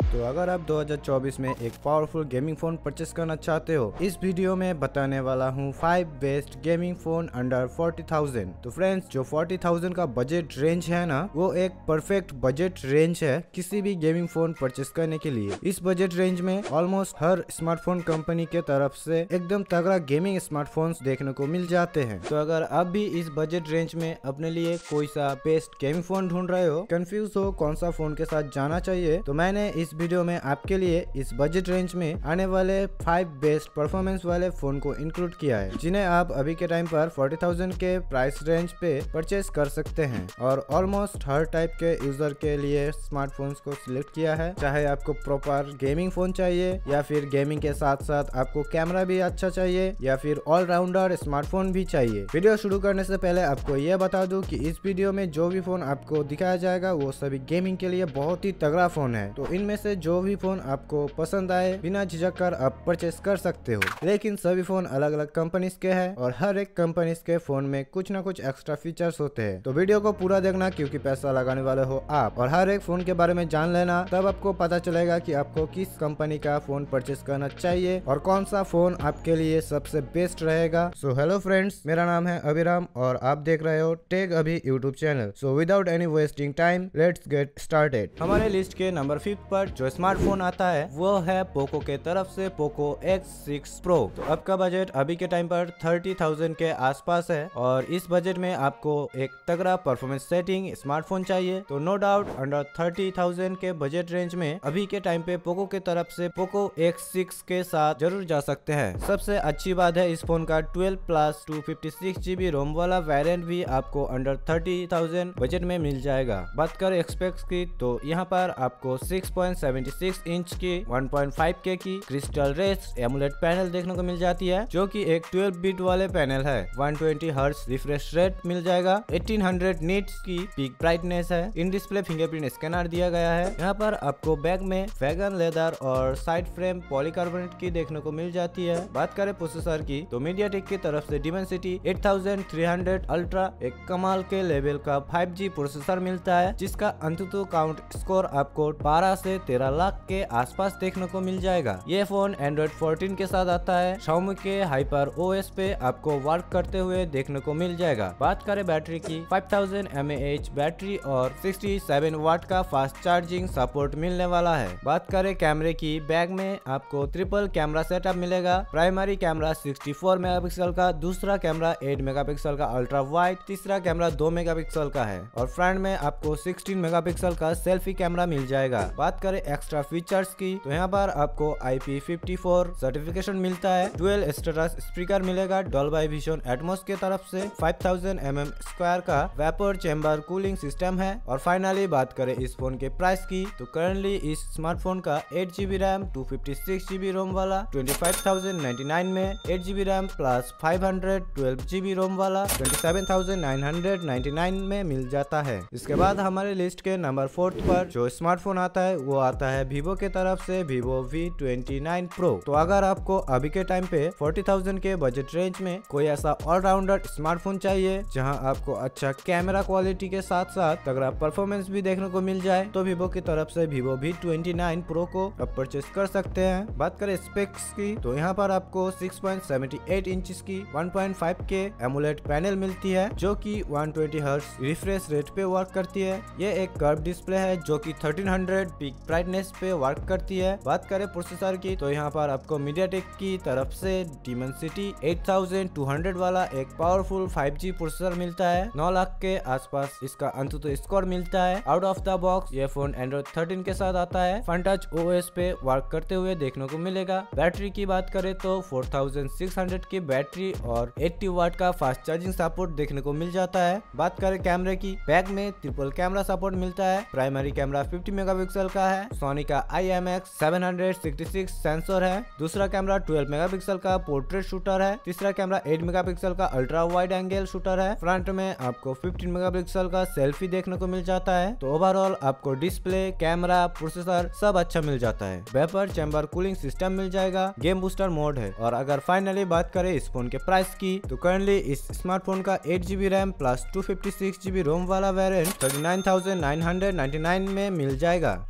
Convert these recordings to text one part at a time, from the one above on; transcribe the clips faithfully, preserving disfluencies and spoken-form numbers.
तो अगर आप दो हज़ार चौबीस में एक पावरफुल गेमिंग फोन परचेस करना चाहते हो, इस वीडियो में बताने वाला हूँ five best gaming phone under forty thousand. तो फ्रेंड्स, जो फोर्टी थाउजेंड का बजट रेंज है ना, वो एक परफेक्ट बजट रेंज है किसी भी गेमिंग फोन परचेस करने के लिए। इस बजट रेंज में ऑलमोस्ट हर स्मार्टफोन कंपनी के तरफ से एकदम तगड़ा गेमिंग स्मार्टफोन्स देखने को मिल जाते हैं। तो अगर आप भी इस बजट रेंज में अपने लिए कोई सा बेस्ट गेमिंग फोन ढूंढ रहे हो, कंफ्यूज हो कौन सा फोन के साथ जाना चाहिए, तो मैंने इस वीडियो में आपके लिए इस बजट रेंज में आने वाले फाइव बेस्ट परफॉर्मेंस वाले फोन को इंक्लूड किया है, जिन्हें आप अभी के टाइम पर फोर्टी थाउजेंड के प्राइस रेंज पे परचेस कर सकते हैं। और ऑलमोस्ट हर टाइप के यूजर के लिए स्मार्टफोन्स को सिलेक्ट किया है, चाहे आपको प्रॉपर गेमिंग फोन चाहिए या फिर गेमिंग के साथ साथ आपको कैमरा भी अच्छा चाहिए या फिर ऑलराउंडर स्मार्टफोन भी चाहिए। वीडियो शुरू करने से पहले आपको यह बता दूं कि इस वीडियो में जो भी फोन आपको दिखाया जाएगा वो सभी गेमिंग के लिए बहुत ही तगड़ा फोन है। तो इनमें से जो भी फोन आपको पसंद आए, बिना झिझक कर आप परचेस कर सकते हो। लेकिन सभी फोन अलग अलग कंपनीज के हैं और हर एक कंपनीज के फोन में कुछ ना कुछ एक्स्ट्रा फीचर्स होते हैं। तो वीडियो को पूरा देखना, क्योंकि पैसा लगाने वाले हो आप और हर एक फोन के बारे में जान लेना, तब आपको पता चलेगा कि आपको किस कंपनी का फोन परचेस करना चाहिए और कौन सा फोन आपके लिए सबसे बेस्ट रहेगा। सो हेलो फ्रेंड्स, मेरा नाम है अभिराम और आप देख रहे हो tech Abhi YouTube channel. So without any wasting time, let's get started. हमारे लिस्ट के नंबर फिफ्थ पर जो स्मार्टफोन आता है वो है पोको के तरफ से पोको एक्स सिक्स प्रो। तो आपका बजट अभी के टाइम पर थर्टी थाउजेंड के आसपास है और इस बजट में आपको एक तगड़ा परफॉर्मेंस सेटिंग स्मार्टफोन चाहिए। तो no doubt under thirty thousand के बजट रेंज में अभी के टाइम पे पोको के तरफ से पोको एक्स सिक्स के साथ जरूर जा सकते हैं। सबसे अच्छी बात है इस फोन का twelve plus two fifty six GB ROM वाला वेरिएंट भी आपको अंडर थर्टी थाउजेंड बजट में मिल जाएगा। बात करें स्पेक्स की, तो यहाँ पर आपको six point seven six inch की वन पॉइंट फाइव के की क्रिस्टल रेस एमुलेट पैनल देखने को मिल जाती है, जो कि एक ट्वेल्व बिट वाले पैनल है। One twenty hertz refresh rate मिल जाएगा। एटीन हंड्रेड निट्स की पीक ब्राइटनेस है। इन डिस्प्ले फिंगरप्रिंट स्कैनर दिया गया है। यहाँ पर आपको बैक में वैगन लेदर और साइड फ्रेम पॉलीकार्बोनेट की देखने को मिल जाती है। बात करें प्रोसेसर की, तो मीडियाटेक की तरफ से Dimensity eight thousand three hundred ultra एक कमाल के लेवल का फाइव जी प्रोसेसर मिलता है, जिसका अंततः काउंट स्कोर आपको बारह से तेरह लाख के आसपास देखने को मिल जाएगा। ये फोन एंड्रॉइड फोर्टीन के साथ आता है। Xiaomi के हाइपर ओएस पे आपको वर्क करते हुए देखने को मिल जाएगा। बात करें बैटरी की, five thousand M A H battery और सिक्सटी सेवन वाट का फास्ट चार्जिंग सपोर्ट मिलने वाला है। बात करें कैमरे की, बैग में आपको ट्रिपल कैमरा सेटअप मिलेगा। Primary camera sixty four megapixel का, दूसरा कैमरा एट मेगापिक्सल का अल्ट्रा वाइड, तीसरा कैमरा टू मेगापिक्सल का है और फ्रंट में आपको सिक्सटीन मेगापिक्सल का सेल्फी कैमरा मिल जाएगा। बात करें एक्स्ट्रा फीचर्स की, तो यहाँ पर आपको I P fifty four certification मिलता है। डुअल स्टेटस स्पीकर मिलेगा डॉल्बी विजन एटमॉस के तरफ से। Five thousand M M square का वेपर चेंबर कूलिंग सिस्टम है। और फाइनली बात करें इस फोन के प्राइस की, तो करंटली इस स्मार्टफोन का eight GB RAM two fifty six GB ROM वाला twenty five thousand ninety nine में, eight GB RAM plus five hundred twelve GB ROM वाला twenty seven thousand nine hundred ninety nine में मिल जाता है। इसके बाद हमारे लिस्ट के नंबर फोर्थ पर जो स्मार्टफोन आता है वो आता है वीवो के तरफ से Vivo V twenty nine pro. तो अगर आपको अभी के टाइम पे फोर्टी थाउजेंड के बजट रेंज में कोई ऐसा ऑलराउंडर स्मार्टफोन चाहिए जहां आपको अच्छा कैमरा क्वालिटी के साथ साथ तगड़ा परफॉर्मेंस भी देखने को मिल जाए, तो वीवो की तरफ से Vivo V twenty nine pro को आप परचेस कर सकते हैं। बात करें स्पेक्स की, तो यहाँ पर आपको six point seven eight inch की one point five K AMOLED panel मिलती है, जो कि one twenty hertz refresh rate पे वर्क करती है। ये एक कर्व डिस्प्ले है जो कि थर्टीन हंड्रेड पीक ब्राइटनेस पे वर्क करती है। बात करें प्रोसेसर की, तो यहाँ पर आपको मीडियाटेक की तरफ से Dimensity eight thousand two hundred वाला एक पावरफुल फाइव जी प्रोसेसर मिलता है। नौ लाख के आसपास इसका अंततः स्कोर मिलता है। आउट ऑफ द बॉक्स ये फोन एंड्रॉइड थर्टीन के साथ आता है। फन टच ओएस पे वर्क करते हुए देखने को मिलेगा। बैटरी की बात करें तो फोर थाउजेंड सिक्स हंड्रेड की बैटरी और एट्टी वाट का फास्ट चार्जिंग सपोर्ट देखने को मिल जाता है। बात करें कैमरे की, बैक में ट्रिपल कैमरा सपोर्ट मिलता है। प्राइमरी कैमरा फिफ्टी मेगापिक्सल का है। सोनी का I M X seven hundred sixty six sensor है। दूसरा कैमरा ट्वेल्व मेगापिक्सल का पोर्ट्रेट शूटर है। तीसरा कैमरा एट मेगापिक्सल का अल्ट्रा वाइड एंगल शूटर है। फ्रंट में आपको फिफ्टीन मेगापिक्सल का सेल्फी देखने को मिल जाता है। तो ओवरऑल आपको डिस्प्ले, कैमरा, प्रोसेसर सब अच्छा मिल जाता है। वेपर चैम्बर कूलिंग सिस्टम मिल जाएगा। गेम बूस्टर मोड है। और अगर फाइनली बात करें इस फोन के प्राइस की, तो करंटली इस स्मार्टफोन का eight GB RAM plus two fifty six GB ROM वाला variant thirty nine thousand nine hundred ninety nine में मिल जाएगा। अब बात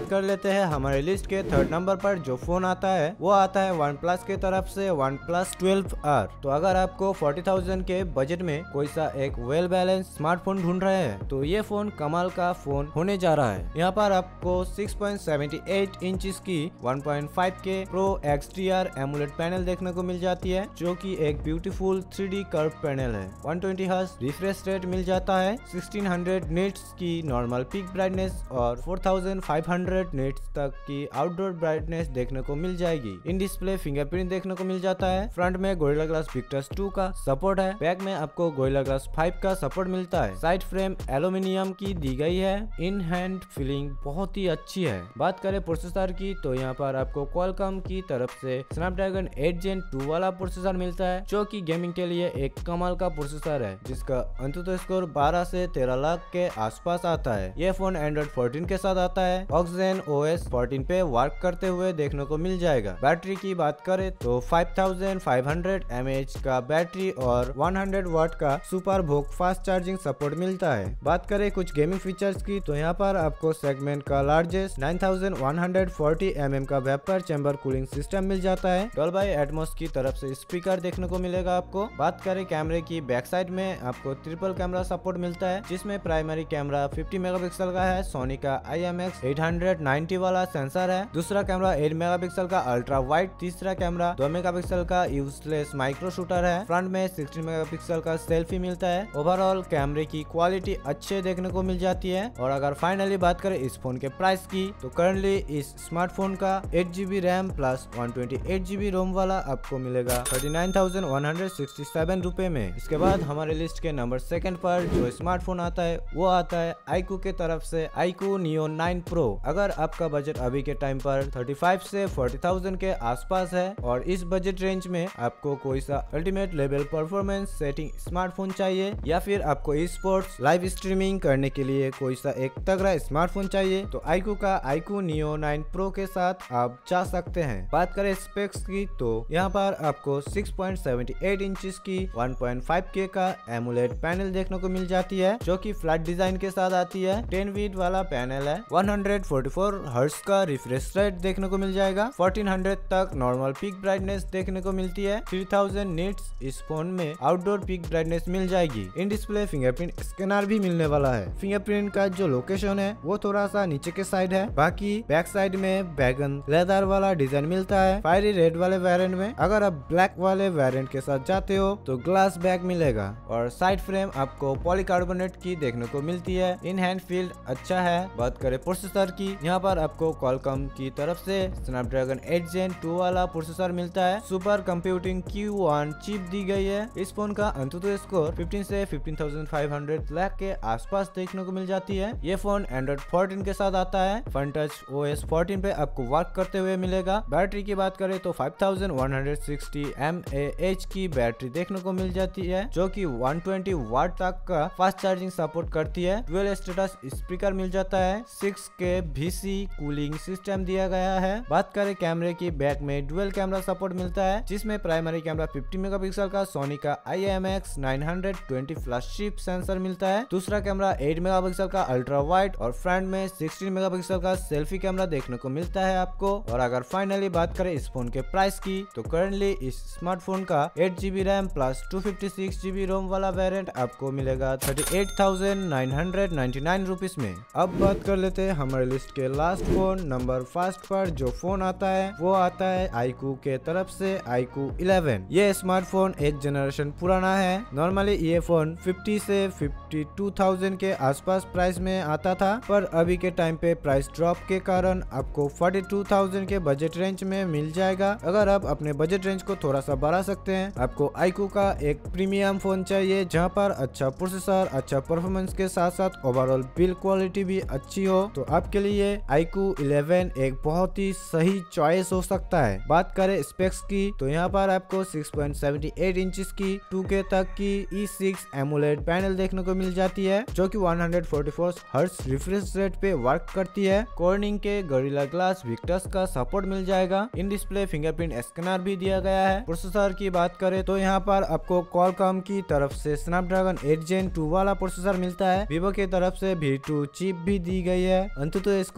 कर लेते हैं हमारे लिस्ट के थर्ड नंबर पर जो फोन आता है वो आता है वन प्लस के तरफ से वन प्लस ट्वेल्व आर। तो अगर आपको फोर्टी थाउजेंड के बजट में कोई सा एक वेल बैलेंस स्मार्टफोन ढूंढ रहे हैं तो ये फोन कमाल का फोन होने जा रहा है। यहाँ पर आपको six point seven eight inches की one point five K pro X T R AMOLED panel देखने को मिल जाती है जो कि एक beautiful three D curve panel है। One twenty hertz refresh rate मिल जाता है, सिक्सटीन हंड्रेड निट्स की नॉर्मल पीक ब्राइटनेस और four thousand five hundred nits तक की आउटडोर ब्राइटनेस देखने को मिल जाएगी। इन डिस्प्ले फिंगरप्रिंट देखने को मिल जाता है। फ्रंट में गोरिल्ला ग्लास विक्टर्स टू का सपोर्ट है। बैक में आपको गोरिल्ला ग्लास फाइव का सपोर्ट मिलता है। साइड फ्रेम एल्यूमिनियम की दी गई है। इन हैंड फीलिंग बहुत ही अच्छी है। बात करें प्रोसेसर की तो यहाँ पर आपको क्वालकॉम की तरफ से स्नैपड्रैगन एट जेन टू वाला प्रोसेसर मिलता है जो कि गेमिंग के लिए एक कमाल का प्रोसेसर है जिसका अंततः स्कोर बारह से तेरह लाख के आसपास आता है। ये फोन एंड्रॉइड फोर्टीन के साथ आता है। ऑक्सीजन ओ एस फोर्टीन पे वर्क करते हुए देखने को मिल जाएगा। बैटरी की बात करें तो five thousand five hundred M A H का बैटरी और वन हंड्रेड वाट का सुपर भोग फास्ट चार्जिंग सपोर्ट मिलता है। बात करें कुछ गेमिंग फीचर्स की तो यहाँ पर आपको सेगमेंट का largest nine thousand one hundred forty M M का वेपर चैम्बर कूलिंग सिस्टम मिल जाता है। डॉल्बी एटमॉस की तरफ से स्पीकर देखने को मिलेगा आपको। बात करें कैमरे की, बैक साइड में आपको ट्रिपल कैमरा सपोर्ट मिलता है जिसमें प्राइमरी कैमरा फिफ्टी मेगापिक्सल का है। सोनी का I M X eight hundred ninety वाला सेंसर है। दूसरा कैमरा एट मेगापिक्सल का अल्ट्रा वाइड। तीसरा कैमरा टू मेगापिक्सल का यूजलेस माइक्रो शूटर है। फ्रंट में सिक्सटीन मेगापिक्सल का सेल्फी मिलता है। ओवरऑल कैमरे की क्वालिटी अच्छे देखने को मिल जाती है। और अगर फाइनली बात करें इस फोन के प्राइस की तो करंटली इस स्मार्टफोन का eight GB RAM plus one twenty eight GB ROM वाला आपको मिलेगा thirty nine thousand one hundred sixty seven रुपए में। इसके बाद हमारे लिस्ट के नंबर सेकंड पर जो स्मार्टफोन आता है वो आता है आईकू के तरफ से आईकू नियो नाइन प्रो। अगर आपका बजट अभी के टाइम पर थर्टी फाइव से फोर्टी थाउजेंड के आसपास है और इस बजट रेंज में आपको कोई सा ultimate level performance setting smartphone चाहिए या फिर आपको ई स्पोर्ट्स लाइव स्ट्रीमिंग करने के लिए कोई सा एक तगड़ा स्मार्टफोन चाहिए तो आईकू का आईकू नियो नाइन प्रो के साथ आप जा सकते हैं। बात करें स्पेक्स की तो यहाँ पर आपको six point seven eight inches की वन पॉइंट फाइव के का एमुलेट पैनल देखने को मिल जाती है जो कि फ्लैट डिजाइन के साथ आती है। टेन वीट वाला पैनल है। One hundred forty four hertz का रिफ्रेश रेट देखने को मिल जाएगा। फोर्टीन हंड्रेड तक नॉर्मल पीक ब्राइटनेस देखने को मिलती है। थ्री थाउजेंड निट्स इस फोन में आउटडोर पीक ब्राइटनेस मिल जाएगी। इन डिस्प्ले फिंगरप्रिंट स्कैनर भी मिलने वाला है। फिंगरप्रिंट का जो लोकेशन है वो थोड़ा सा नीचे के साइड है। बाकी बैक साइड में बैगन लेदर वाला डिजाइन मिलता है फायरी रेड वाले वेरिएंट में। अगर आप ब्लैक वाले वेरिएंट के साथ जाते हो तो ग्लास बैक मिलेगा और साइड फ्रेम आपको पॉलीकार्बोनेट की देखने को मिलती है। इन हैंड फील्ड अच्छा है। बात करें प्रोसेसर की, यहाँ पर आपको क्वालकॉम की तरफ से स्नैपड्रैगन एट जेन टू वाला प्रोसेसर मिलता है। Super computing Q one chip दी गई है। इस फोन का अंततः स्कोर फिफ्टीन से fifteen thousand five hundred lakh के आसपास देखने को मिल जाती है। ये फोन एंड्रॉइड फोर्टीन के साथ आता है। Fun Touch O S fourteen पे आपको वर्क करते हुए मिलेगा। बैटरी की बात करें तो five thousand one hundred sixty M A H की बैटरी देखने को मिल जाती है जो कि वन ट्वेंटी वाट तक का फास्ट चार्जिंग सपोर्ट करती है। डुअल स्टेटस स्पीकर मिल जाता है। सिक्स के वी सी कूलिंग सिस्टम दिया गया है। बात करें कैमरे की, बैक में डुअल कैमरा सपोर्ट मिलता है जिसमें प्राइमरी कैमरा फिफ्टी मेगापिक्सल का सोनी का I M X nine twenty flagship sensor मिलता है। दूसरा कैमरा एट मेगापिक्सल का अल्ट्रा वाइड और फ्रंट में सिक्सटीन मेगापिक्सल का सेल्फी कैमरा देखने को मिलता है आपको। और अगर फाइनली बात करें इस फोन के प्राइस की तो करंटली इस स्मार्टफोन का eight GB RAM plus two fifty six GB ROM वाला वेरिएंट आपको मिलेगा thirty eight thousand nine hundred ninety nine rupees में। अब बात कर लेते हैं हमारे लिस्ट के लास्ट फोन नंबर फर्स्ट पर जो फोन आता है वो आता है आईकू के तरफ से आईकू इलेवन। ये स्मार्टफोन एक जनरेशन पुराना है। नॉर्मली ये फोन फिफ्टी से फिफ्टी टू थाउजेंड के आसपास प्राइस में आता था पर अभी के टाइम पे प्राइस ड्रॉप के कारण आपको फोर्टी टू थाउजेंड के बजट रेंज में मिल जाएगा। अगर आप अपने बजट रेंज को थोड़ा सा बढ़ा सकते हैं, आपको आईकू का एक प्रीमियम फोन चाहिए जहां पर अच्छा प्रोसेसर, अच्छा परफॉर्मेंस के साथ साथ ओवरऑल बिल्ड क्वालिटी भी अच्छी हो तो आपके लिए आईकू इलेवन एक बहुत ही सही चॉइस हो सकता है। बात करें स्पेक्स की तो यहाँ पर आपको six point seven eight inches की टू के तक की ई सिक्स एमुलेट पैनल देखने को मिल जाती है जो कि one hundred forty four hertz refresh rate पे वर्क करती है। कॉर्निंग के गोरिल्ला ग्लास विक्टर्स का सपोर्ट मिल जाएगा। इन डिस्प्ले फिंगरप्रिंट स्कैनर भी दिया गया है। प्रोसेसर की बात करें तो यहाँ पर आपको क्वालकॉम की तरफ से स्नैपड्रैगन एट जेन टू वाला प्रोसेसर मिलता है। वीवो की तरफ से वी टू चिप भी दी गई है। अंततः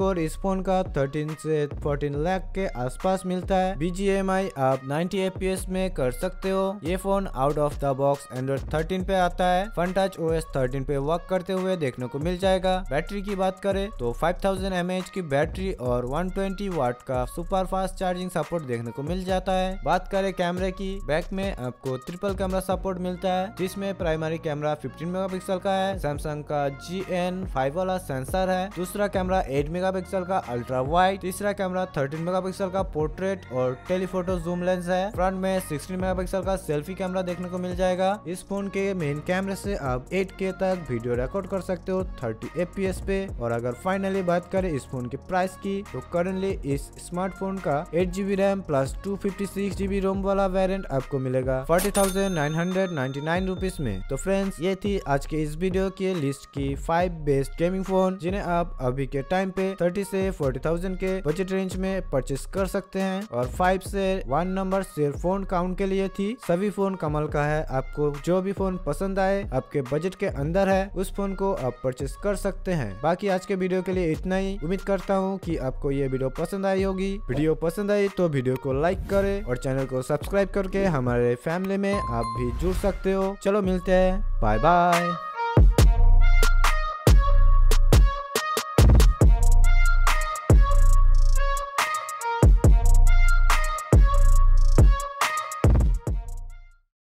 कोर इस फोन का तेरह से चौदह लाख के आसपास मिलता है। बी जी एम आई आप नब्बे एफ पी एस में कर सकते हो। ये phone out of the box Android तेरह पे आता है। फन टच ओ एस तेरह पे वर्क करते हुए देखने को मिल जाएगा। बैटरी की बात करें तो पाँच हज़ार एम ए एच की बैटरी और एक सौ बीस वाट का सुपर फास्ट चार्जिंग सपोर्ट देखने को मिल जाता है। बात करें कैमरे की, बैक में आपको ट्रिपल कैमरा सपोर्ट मिलता है, जिसमें प्राइमरी कैमरा पंद्रह मेगापिक्सल का है, सैमसंग का जी एन फाइव वाला सेंसर है। दूसरा कैमरा आठ मेगापिक्सल का अल्ट्रा वाइड, तीसरा कैमरा तेरह मेगापिक्सल का पोर्ट्रेट और टेलीफोटो जूम लेंस है। फ्रंट में सोलह मेगापिक्सल का सेल्फी कैमरा देखने को मिल जाएगा। इस फोन के मेन कैमरे से आप आठ के तक वीडियो रिकॉर्ड कर सकते हो तीस एफ पी एस पे। और अगर फाइनली बात करें इस फोन के प्राइस की, तो करंटली इस स्मार्टफोन का eight G B RAM plus two fifty six G B ROM वाला वेरिएंट आपको मिलेगा forty thousand nine hundred ninety nine rupees में। तो फ्रेंड्स, ये थी आज के इस वीडियो की लिस्ट की फाइव बेस्ट गेमिंग फोन, जिन्हें आप अभी के टाइम पे तीस से चालीस हज़ार के बजट रेंज में परचेस कर सकते हैं। और फाइव से वन नंबर सिर्फ फोन काउंट के लिए थी। सभी फोन कमाल का है। आपको जो भी फोन पसंद आए, आपके बजट के अंदर है, उस फोन को आप परचेस कर सकते हैं। बाकी आज के वीडियो के लिए इतना ही। उम्मीद करता हूँ कि आपको ये वीडियो पसंद आई होगी। वीडियो पसंद आई तो वीडियो को लाइक करें और चैनल को सब्सक्राइब करके हमारे फैमिली में आप भी जुड़ सकते हो। चलो मिलते हैं, बाय बाय।